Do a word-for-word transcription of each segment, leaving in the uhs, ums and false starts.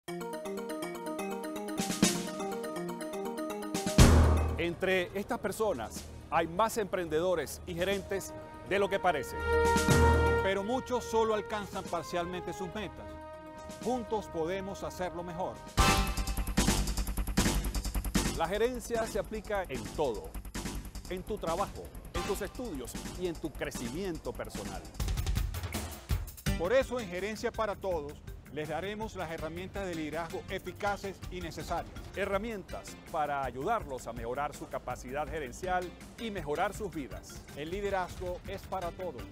Entre estas personas hay más emprendedores y gerentes de lo que parece. Pero muchos solo alcanzan parcialmente sus metas. Juntos podemos hacerlo mejor. La gerencia se aplica en todo, en tu trabajo, en tus estudios y en tu crecimiento personal. Por eso en Gerencia para Todos les daremos las herramientas de liderazgo eficaces y necesarias. Herramientas para ayudarlos a mejorar su capacidad gerencial y mejorar sus vidas. El liderazgo es para todos.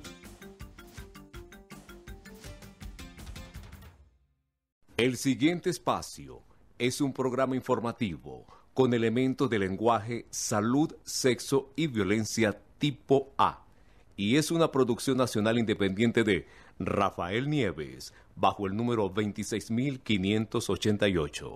El siguiente espacio es un programa informativo con elementos de lenguaje, salud, sexo y violencia tipo A. Y es una producción nacional independiente de Rafael Nieves, bajo el número veintiséis mil quinientos ochenta y ocho.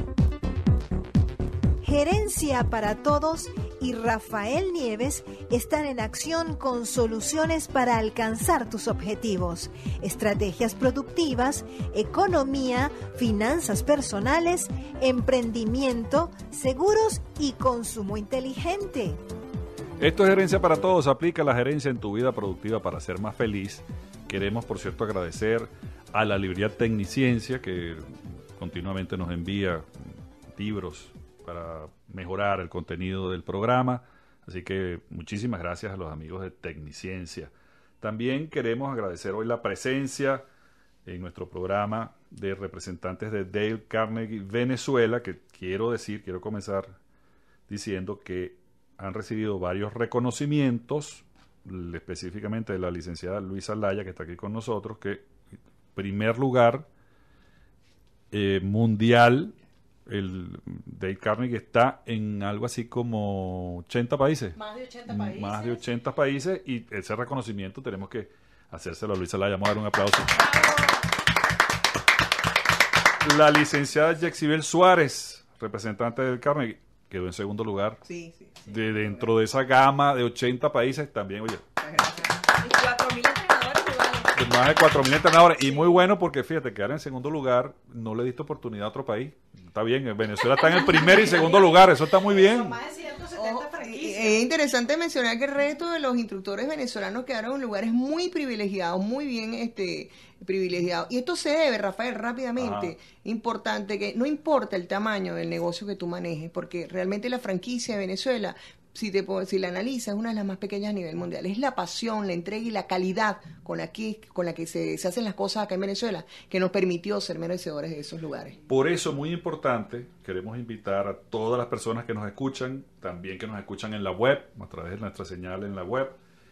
Gerencia para Todos y Rafael Nieves están en acción con soluciones para alcanzar tus objetivos, estrategias productivas, economía, finanzas personales, emprendimiento, seguros y consumo inteligente. Esto es Gerencia para Todos. Aplica la gerencia en tu vida productiva para ser más feliz. Queremos, por cierto, agradecer a la librería Tecniciencia, que continuamente nos envía libros para mejorar el contenido del programa. Así que muchísimas gracias a los amigos de Tecniciencia. También queremos agradecer hoy la presencia en nuestro programa de representantes de Dale Carnegie Venezuela, que quiero decir, quiero comenzar diciendo que han recibido varios reconocimientos, específicamente de la licenciada Luisa Laya, que está aquí con nosotros, que primer lugar eh, mundial, el Dale Carnegie está en algo así como ochenta países. Más de ochenta países. Más de ochenta países, y ese reconocimiento tenemos que hacérselo a Luisa Laya. Vamos a dar un aplauso. La licenciada Yexibel Suárez, representante del Carnegie, quedó en segundo lugar. Sí, sí, sí. De dentro de esa gama de ochenta países también, oye. Y cuatro mil entrenadores igual. Más de cuatro mil entrenadores. Y muy bueno porque, fíjate, quedar en segundo lugar no le diste oportunidad a otro país. Está bien, Venezuela está en el primer y segundo lugar. Eso está muy bien. Más de ciento setenta Ojo, franquicias. es interesante mencionar que el resto de los instructores venezolanos quedaron en lugares muy privilegiados, muy bien este privilegiados. Y esto se debe, Rafael, rápidamente, Ajá. importante que no importa el tamaño del negocio que tú manejes, porque realmente la franquicia de Venezuela, si te si la analizas, es una de las más pequeñas a nivel mundial. Es la pasión, la entrega y la calidad con la que, con la que se, se hacen las cosas acá en Venezuela que nos permitió ser merecedores de esos lugares. Por eso, muy importante, queremos invitar a todas las personas que nos escuchan, también que nos escuchan en la web, a través de nuestra señal en la web,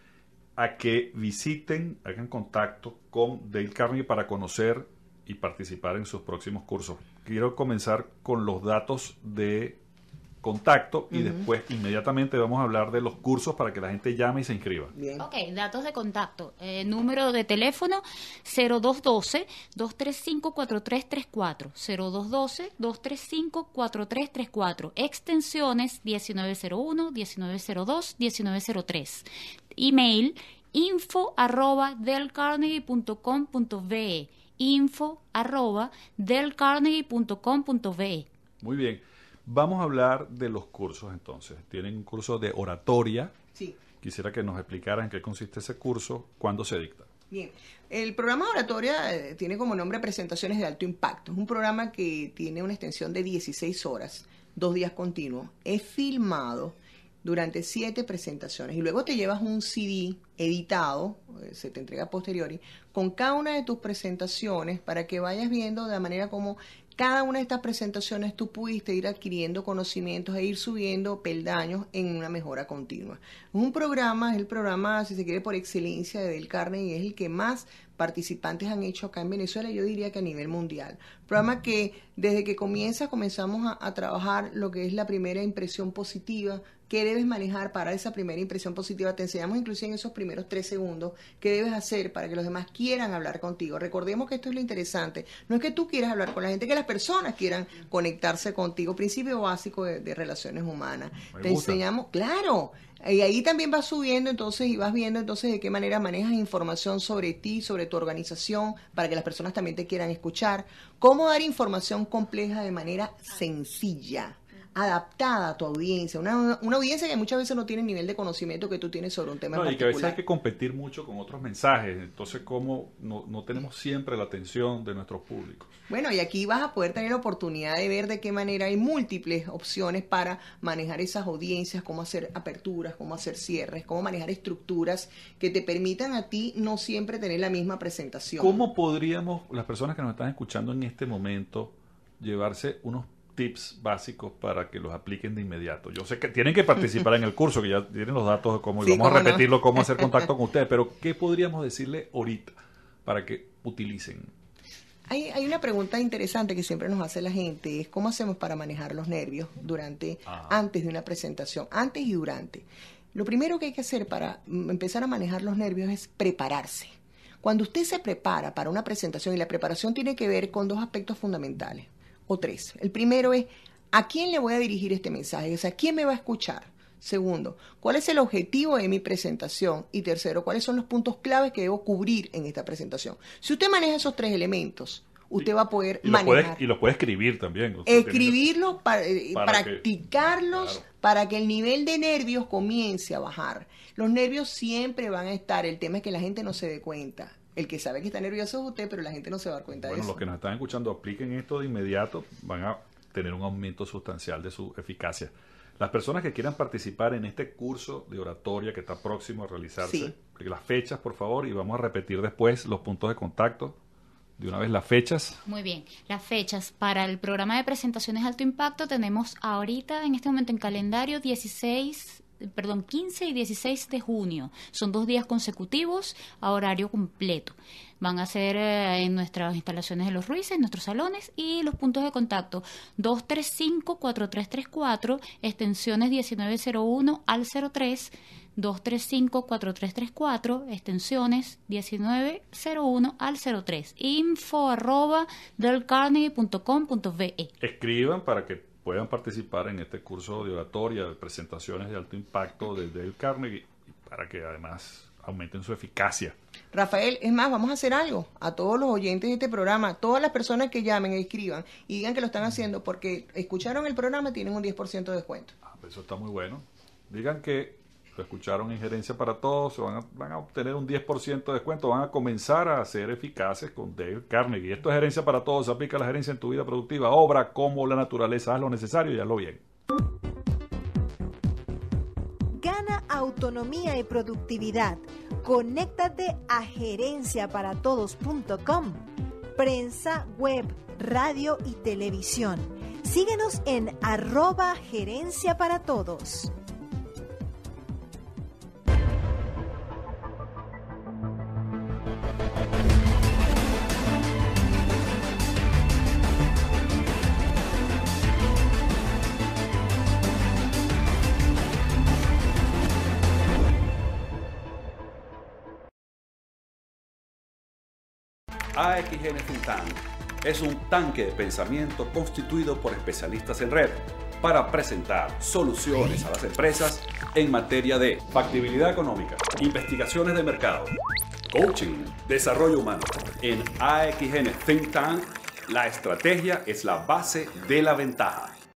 a que visiten, hagan contacto con Dale Carnegie para conocer y participar en sus próximos cursos. Quiero comenzar con los datos de contacto y uh-huh. después inmediatamente vamos a hablar de los cursos para que la gente llame y se inscriba. Bien. Ok, datos de contacto. Eh, número de teléfono cero dos uno dos, dos tres cinco, cuatro tres tres cuatro. cero dos uno dos, dos tres cinco, cuatro tres tres cuatro. Extensiones diecinueve cero uno, diecinueve cero dos, diecinueve cero tres. Email info arroba delcarnegie punto com punto ve. Info arroba delcarnegie punto com punto ve. Muy bien. Vamos a hablar de los cursos entonces. Tienen un curso de oratoria. Sí. Quisiera que nos explicaran en qué consiste ese curso, cuándo se dicta. Bien, el programa de oratoria eh, tiene como nombre Presentaciones de Alto Impacto. Es un programa que tiene una extensión de dieciséis horas, dos días continuos. Es filmado durante siete presentaciones y luego te llevas un C D editado, eh, se te entrega a posteriori, con cada una de tus presentaciones para que vayas viendo de la manera como cada una de estas presentaciones tú pudiste ir adquiriendo conocimientos e ir subiendo peldaños en una mejora continua. Un programa, es el programa, si se quiere, por excelencia de Dale Carnegie, y es el que más participantes han hecho acá en Venezuela, yo diría que a nivel mundial. Programa que desde que comienza comenzamos a, a trabajar lo que es la primera impresión positiva, qué debes manejar para esa primera impresión positiva. Te enseñamos inclusive en esos primeros tres segundos qué debes hacer para que los demás quieran hablar contigo. Recordemos que esto es lo interesante. No es que tú quieras hablar con la gente, que las personas quieran conectarse contigo. Principio básico de, de relaciones humanas. Me Te gusta. enseñamos, claro. Y ahí también vas subiendo entonces y vas viendo entonces de qué manera manejas información sobre ti, sobre tu organización, para que las personas también te quieran escuchar. Cómo cómo dar información compleja de manera sencilla, adaptada a tu audiencia, una, una audiencia que muchas veces no tiene el nivel de conocimiento que tú tienes sobre un tema no, en y que a veces particular. hay que competir mucho con otros mensajes, entonces cómo no, no tenemos siempre la atención de nuestros públicos. Bueno, y aquí vas a poder tener la oportunidad de ver de qué manera hay múltiples opciones para manejar esas audiencias, cómo hacer aperturas, cómo hacer cierres, cómo manejar estructuras que te permitan a ti no siempre tener la misma presentación. ¿Cómo podríamos, las personas que nos están escuchando en este momento, llevarse unos tips básicos para que los apliquen de inmediato? Yo sé que tienen que participar en el curso, que ya tienen los datos de cómo, y Sí, vamos a cómo no. repetirlo, cómo hacer contacto con ustedes, pero ¿qué podríamos decirle ahorita para que utilicen? Hay, hay una pregunta interesante que siempre nos hace la gente, es cómo hacemos para manejar los nervios durante, Ajá. antes de una presentación, antes y durante. Lo primero que hay que hacer para mm, empezar a manejar los nervios es prepararse. Cuando usted se prepara para una presentación, y la preparación tiene que ver con dos aspectos fundamentales, o tres. El primero es, ¿a quién le voy a dirigir este mensaje? O sea, ¿quién me va a escuchar? Segundo, ¿cuál es el objetivo de mi presentación? Y tercero, ¿cuáles son los puntos claves que debo cubrir en esta presentación? Si usted maneja esos tres elementos, usted va a poder Y los puede, manejar. y los puede escribir también. Usted Escribirlos, para, eh, para que- practicarlos, claro. para que el nivel de nervios comience a bajar. Los nervios siempre van a estar, el tema es que la gente no se dé cuenta. El que sabe que está nervioso es usted, pero la gente no se va a dar cuenta Bueno, de los eso. que nos están escuchando, apliquen esto de inmediato, van a tener un aumento sustancial de su eficacia. Las personas que quieran participar en este curso de oratoria que está próximo a realizarse, Sí. las fechas, por favor, y vamos a repetir después los puntos de contacto. De una vez las fechas. Muy bien, las fechas para el programa de presentaciones alto impacto tenemos ahorita en este momento en calendario dieciséis, perdón, quince y dieciséis de junio. Son dos días consecutivos a horario completo. Van a ser eh, en nuestras instalaciones de Los Ruices, en nuestros salones, y los puntos de contacto dos tres cinco, cuatro tres tres cuatro, extensiones diecinueve cero uno al cero tres, dos tres cinco, cuatro tres tres cuatro, extensiones diecinueve cero uno al cero tres, info arroba delcarnegie punto com punto ve. Escriban para que puedan participar en este curso de oratoria, de presentaciones de alto impacto de Dale Carnegie, para que además aumenten su eficacia. Rafael, es más, vamos a hacer algo a todos los oyentes de este programa, todas las personas que llamen e escriban y digan que lo están haciendo porque escucharon el programa, tienen un diez por ciento de descuento. Ah, pues eso está muy bueno. Digan que lo escucharon en Gerencia para Todos, van a, van a obtener un diez por ciento de descuento, van a comenzar a ser eficaces con Dale Carnegie. Esto es Gerencia para Todos, aplica la gerencia en tu vida productiva, obra como la naturaleza, haz lo necesario y hazlo bien. Gana autonomía y productividad. Conéctate a gerencia para todos punto com. Prensa, web, radio y televisión. Síguenos en arroba gerencia para todos. A X N Think Tank es un tanque de pensamiento constituido por especialistas en red para presentar soluciones a las empresas en materia de factibilidad económica, investigaciones de mercado, coaching, desarrollo humano. En A X N Think Tank, la estrategia es la base de la ventaja.